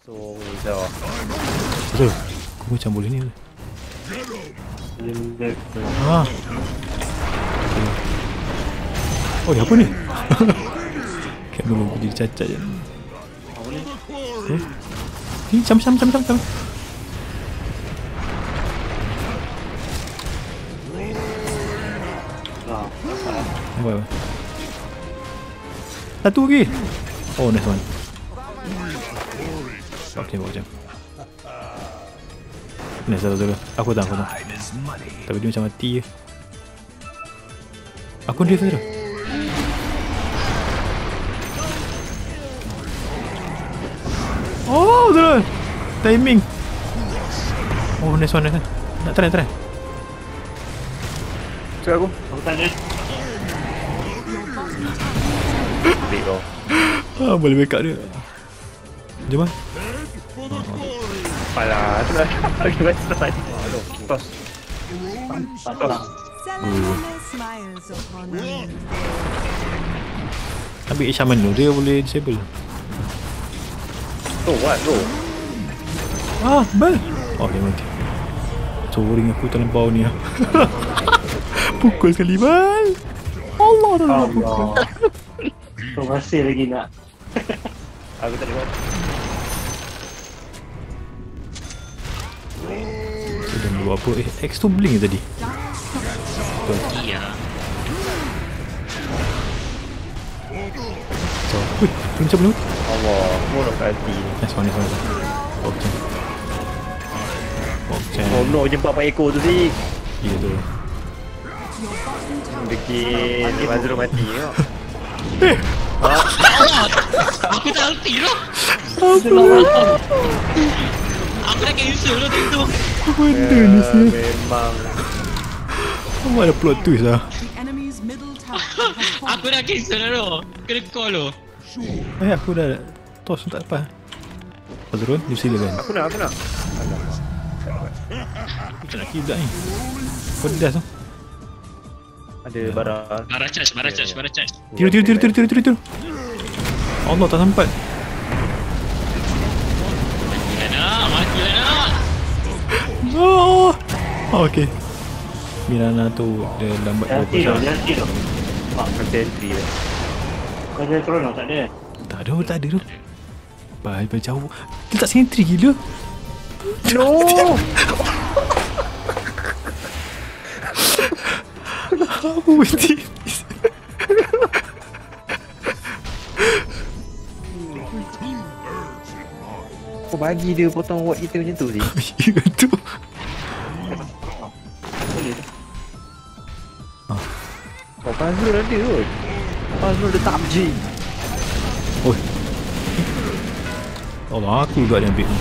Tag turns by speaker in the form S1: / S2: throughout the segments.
S1: Betul. Aku macam boleh ni. Ah. Oh, apa ni? Kan dulu aku jadi cacat je. Ni cam. Apa? Satu lagi. Oh, nice one. Okay, bawa jam. Nice, satu. Aku tak. Tapi dia macam mati je. Aku dia tu. Oh, betul. Timing. Oh, nice one. Nak try.
S2: Cuk aku tanya.
S1: Boleh backup dia. Jom lah.
S2: Apalah, tu lah. Lagi baik selesai. Tos.
S1: Ambil shaman tu, dia boleh disable.
S2: Oh, what tu?
S1: Bel. Oh, dia mati. Soring aku terlampau ni. Pukul sekali, Bel. Allah dah pukul.
S3: Kau masih lagi nak.
S2: Aku tak ada.
S1: Sudah buat apa? X tu blink tadi.
S4: Iya.
S1: So, wih, macam mana?
S2: Allah, mono kati.
S1: Nice one. Okay.
S2: Oh no, jumpa apa ekor tu sih.
S1: Ya tu.
S2: Bikin Mazrul mati tengok.
S4: Aku tak ulti tu. Aku dah cancel tu tu.
S1: Apa benda ni sih?
S2: Memang.
S1: Kamu ada plot twist lah.
S4: Aku dah cancel tu. Kena call tu.
S1: Aku dah toss tak apa. Azrul, you silakan.
S2: Aku nak.
S1: Macam nak kiblat ni. Pedas tu.
S2: Ada barang.
S4: Marah charge.
S1: Tiru. Allah, tak sempat.
S4: Matilah nak.
S1: Oh, okay. Mirana tu dia lambat berapa
S3: Jangan
S2: Nanti entry lah.
S3: Kau ada Chrono tak ada?
S1: Tak ada tu. Baik jauh. Dia tak sentry gila.
S2: No.
S1: Apa mesti?
S2: Kau bagi dia potong ward kita macam tu sih.
S1: Ya tu.
S2: Kau Fazrul ada kot. Fazrul dia tak je.
S1: Oi. Allah, aku juga dia ambil.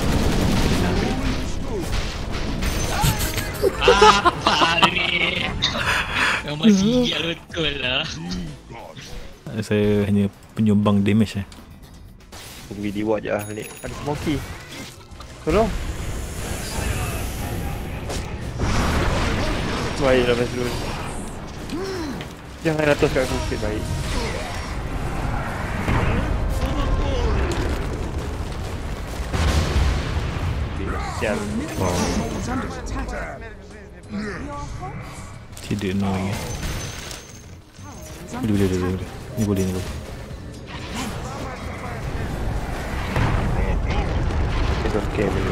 S4: Apa ni? Kau masih gila betul lah.
S1: Saya hanya penyumbang damage
S2: Tunggu di ward je lah balik. Ada smoky. Tolong. Baiklah Fazrul. Jangan atas kat aku sikit baik. Sial.
S1: Tidak annoying. Boleh. Ni boleh.
S2: It's okay dulu.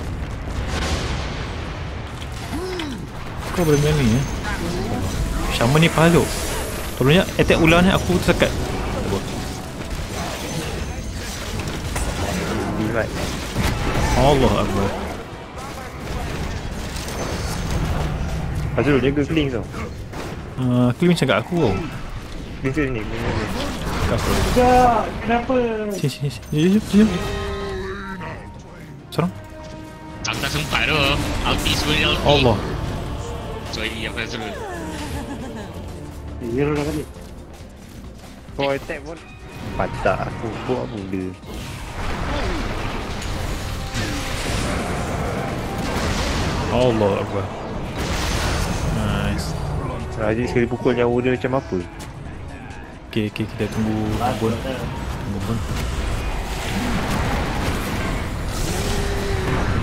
S1: Kau boleh main ni Shaman ni pahala. Tolongnya attack ular ni aku tersekat.
S2: Divide.
S1: Allah Akbar.
S2: Fazrul jaga clean tau.
S1: Clean macam kat aku tau.
S2: Clean ni.
S3: Sekejap, kenapa?
S1: Sini. Sorang.
S4: Aku tak sempat tu. Ulti sebenarnya ulti.
S1: Allah.
S4: Sorry apa Fazrul.
S3: Zero dah balik.
S2: Kau attack pun patah aku buat benda.
S1: Allah Akbar. Nice.
S2: Raja sekali pukul nyawa dia macam apa?
S1: Okay, kita tunggu Abun.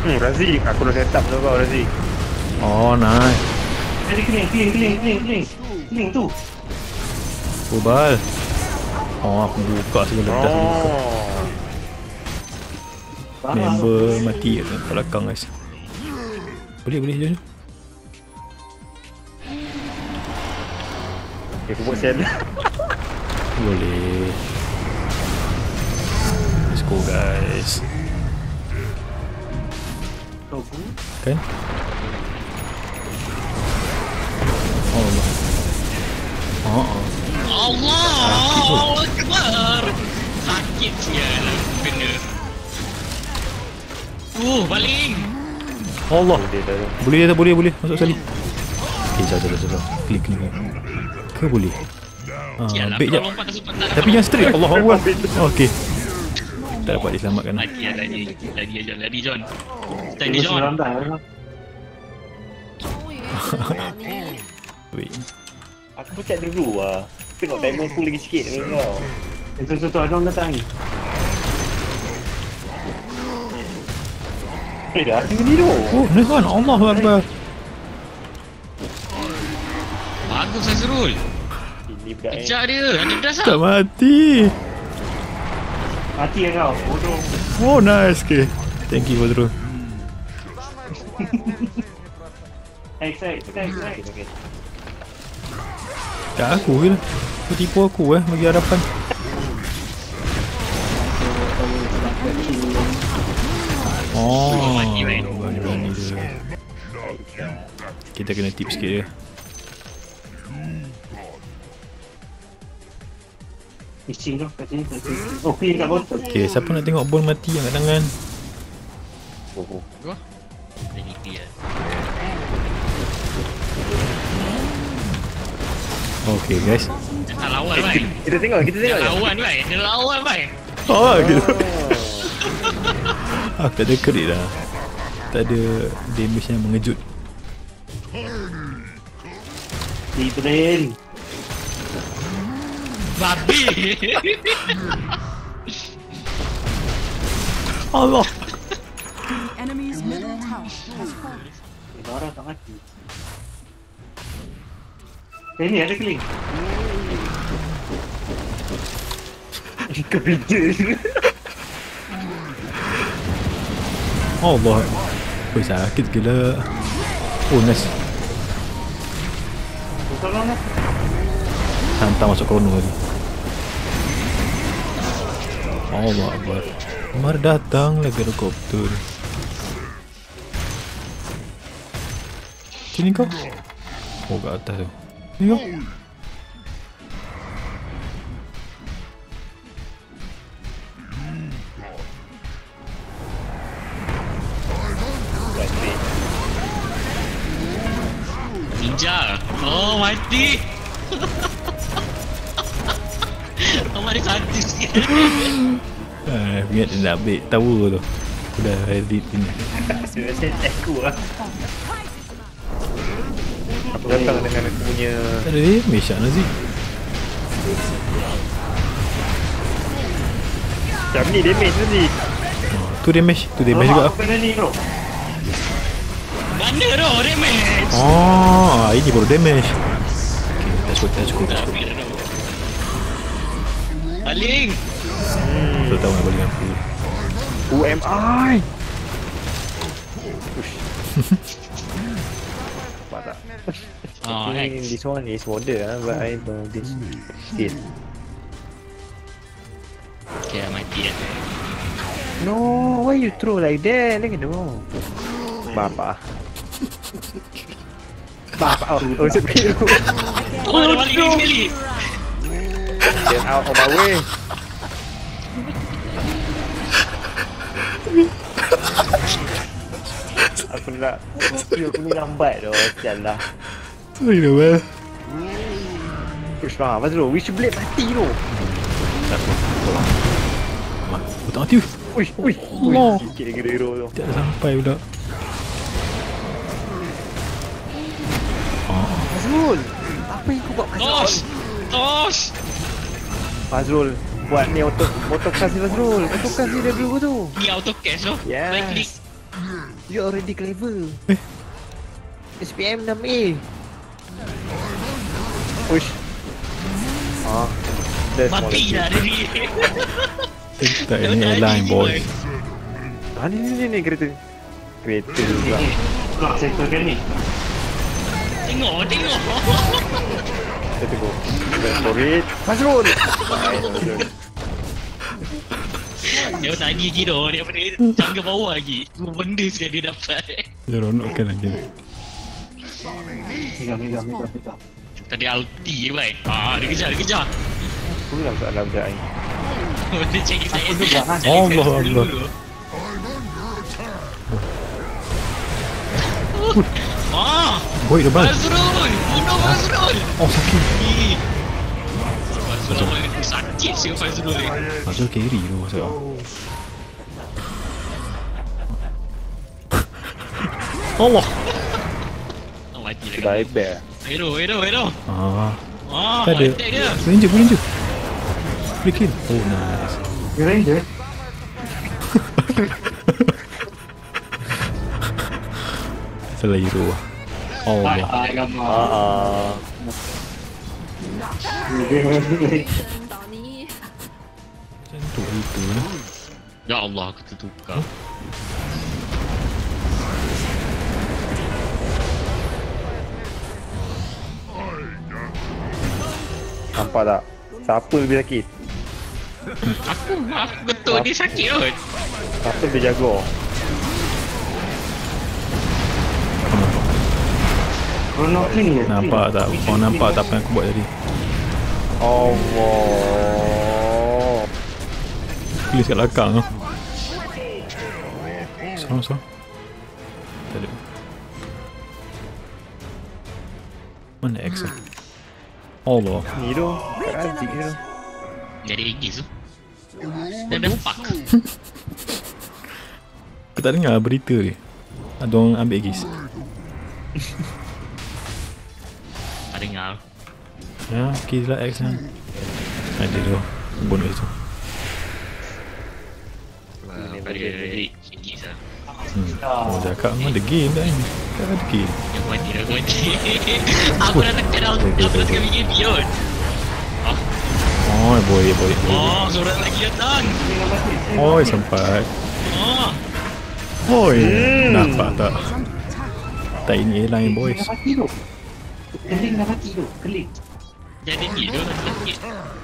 S2: Razi, aku dah set up tu kau Razi.
S1: Oh, nice.
S3: Jadi clean tu.
S1: Bubal. Oh, aku buka segala dah. Member mati kat belakang guys. Boleh je.
S2: Okay, aku buat sel.
S1: Boleh. Let's go guys. Kan? Oh Allah.
S4: Allah Akbar. Sakit sial kena. Baling.
S1: Allah. Boleh masuk sekali. Okay, jauh. Klik. Ke boleh?
S4: Sial,
S1: Baik
S4: aku
S1: jap.
S4: lompat tak sempat.
S1: Tapi yang straight. Allah Allah. Okey. Tak dapat diselamatkan.
S4: Lari John. Tadi John.
S1: Wait.
S2: Aku check dulu lah. Tengok timer aku lagi sikit dengan kau.
S3: Itu Adon datang ni.
S2: Dah ni tu.
S1: Oh, ni kan Allahu Akbar.
S4: Bagus Azrul.
S2: Ini budak
S4: Kejar dia. Ada das
S1: Tak
S4: tak?
S1: mati.
S3: Mati kau. Bodoh.
S1: Oh, nice. Okay. Thank you Fadrul.
S3: Exit.
S2: Okay.
S1: Tak aku je lah. Kau tipu aku bagi harapan. Oh, berani dia. Kita kena tip sikit dia.
S3: Fishing tu kat sini. Oh, clean kat botol.
S1: Okay, siapa nak tengok ball mati yang kat tangan?
S4: Gua. Ini dia.
S1: Okay guys.
S4: Tak lawan baik.
S2: Kita tengok.
S4: Dia lawan baik. Dia lawan baik.
S1: Oh, gitu. Aku tak ada crit lah. Tak ada damage yang mengejut.
S3: Di train.
S4: Babi.
S1: Allah.
S5: Enemy's middle tower has fallen.
S3: Darah tak mati. Ni ada clean.
S1: Allah. Oi, sakit gila. Oh, nice.
S3: Tolong lah.
S1: Hantar masuk krono lagi. Allah Akbar. Mar datang lagi helikopter. Sini kau. Oh, kat atas tu. Sini kau.
S4: Ninja. Oh, mati. Oh, mari sadis sikit.
S1: Ingat dia nak ambil tower tu. Aku dah edit ni.
S2: Saya aku lah. Aku datang dengan aku punya.
S1: Tak ada damage tak Nazik?
S2: Macam ni damage tu ni.
S1: Tu damage juga.
S3: Aku kena ni bro.
S4: Mana tu damage?
S1: Oh, ini baru damage. Okay, that's good.
S4: Baling.
S1: Kau tahu nak balik aku.
S2: Who am I? Nampak tak?
S4: Oh,
S2: This one is border lah, but I know this still.
S4: Okay, mati dah.
S2: No, why you throw like that? Like no. Bapa. Oh, sebab
S4: Oh, ada balik lagi sekali.
S2: get out of my way. Aku nak aku ni lambat dah, sialah.
S1: Sorry dah well.
S2: Push lah, Fazrul, wish blade mati tu.
S1: Tak apa, tolong. Aku tak mati.
S2: Ui,
S1: Allah.
S2: sikit lagi hero tu.
S1: Tak ada sampai pula.
S2: Fazrul, apa yang kau buat Fazrul?
S4: Tos.
S2: Fazrul, buat ni auto cast ni Fazrul. Auto cast ni dia dulu tu.
S4: Ni auto cash tu.
S2: Yes.
S4: Right click.
S2: You already clever. SPM 6A. Push. That's more
S4: Mati lah
S2: like
S4: dia ni.
S1: Tak ini airline boy.
S2: ni kereta. Kereta juga.
S3: Keluar sektor kan ni.
S4: Tengok.
S2: Kita tengok. Storage. Masrul.
S4: Dia tadi lagi dah daripada tangga bawah lagi. Semua benda sekali dia dapat.
S1: Dia ronokkan lagi.
S3: Pegang.
S4: Tadi ulti je baik. Dia kejar.
S2: Aku dalam soalan budak ni.
S4: Dia cari saya.
S1: Allah. Boy dah bal.
S4: Mazrul! Bunuh Mazrul!
S1: Oh sakit.
S4: Mazrul sakit si Mazrul ni.
S1: Mazrul carry tu maksud aku. Allah.
S4: Mati lah.
S2: Sudah iPad.
S4: Hero.
S1: Tak ada.
S4: attack dia.
S1: Ranger. Free kill. Oh nice.
S3: Ranger.
S1: Salah hero lah. Allah.
S2: Ah.
S1: Macam tu itu lah.
S4: Ya Allah, aku tertukar.
S2: Nampak tak? Siapa lebih sakit?
S4: Aku betul dia sakit kot.
S2: Siapa lebih jaga?
S1: Nampak tak? Kau nampak tak apa yang aku buat tadi?
S2: Allah.
S1: Tulis kat belakang tu. Sorang. Tak ada. Mana X lah? Allah.
S2: Ni tu. Kat antik tu.
S4: Jadi Igis tu. Dia nampak.
S1: Aku tak dengar berita ni. Ada orang ambil gis.
S4: Tak dengar.
S1: Ya, kill lah X kan. Ada tu. Bonus tu.
S4: Pada Igis lah.
S1: Oh cakap memang ada game dah ni. Tak ada game.
S4: Yang mati. Aku dah tekan bikin video.
S1: Oh boy.
S4: Seorang lagi datang.
S1: Oh sempat. Oi, nampak tak? Tak ini airline boys.
S3: Dah mati tu. Keling dah mati tu. Keling.
S4: Jadi dia sakit.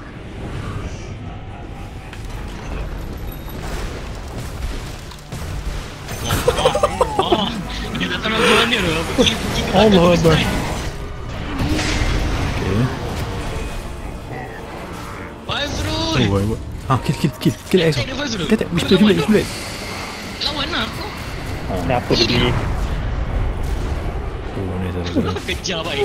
S4: Dia datang nak buat ni tu.
S1: Allah Akbar. Okay.
S4: Mazrul.
S1: Oh, boy. Kill X.
S4: Attack dia Mazrul.
S1: Attack. Which bullet.
S4: Lawan lah aku.
S2: Kenapa dia?
S1: Oh, ni salah.
S4: Kejar baik.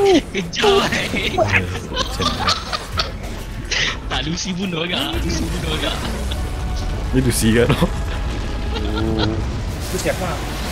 S4: Tak Lucy bunuh agak.
S1: Dia Lucy kan?
S2: Tu siapa?